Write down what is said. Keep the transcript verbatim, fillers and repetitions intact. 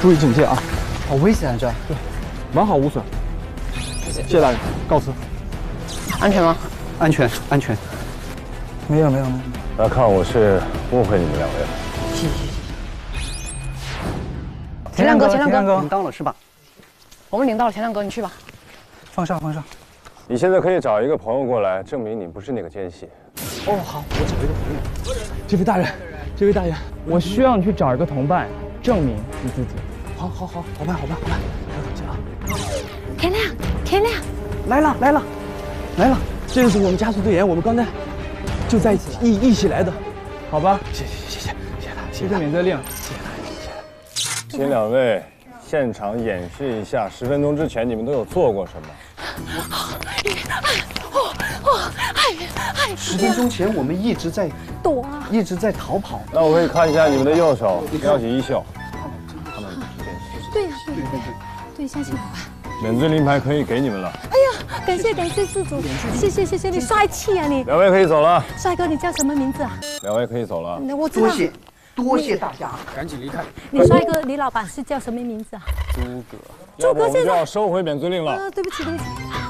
注意警戒啊！ 好危险啊这！ 对，完好无损。谢谢大人，告辞。 安全吗？ 安全，安全。 没有，没有，没有。 那看我是误会你们两位了。 谢谢谢谢。田亮哥，田亮哥， 领到了是吧？ 我们领到了，田亮哥，你去吧。 放上，放上。 你现在可以找一个朋友过来，证明你不是那个奸细。 哦，好，我找一个朋友。这位大人，这位大人，我需要你去找一个同伴，证明你自己。好，好，好，好办，好办，好办。不要着急啊。 田亮，田亮， 来了，来了，来了。 这个是我们家族队员，我们刚才就在一起一一起来的，好吧？谢谢，谢谢，谢谢他，谢谢免责令，谢谢他，谢谢他。 请两位现场演示一下，十分钟之前你们都有做过什么？ 十分钟前我们一直在躲啊， 一直在逃跑。 那我可以看一下你们的右手，瞄起衣袖，他们不是奸细。 对呀，对对对，对，相信我吧。 免罪令牌可以给你们了。 哎呀，感谢感谢施主，谢谢谢谢你帅气啊你。 两位可以走了。 帅哥，你叫什么名字啊？ 两位可以走了。 我知道。 多谢，多谢大家， 赶紧离开。 你帅哥，李老板是叫什么名字啊？ 诸葛。要不我们就要收回免罪令了。 呃，对不起对不起。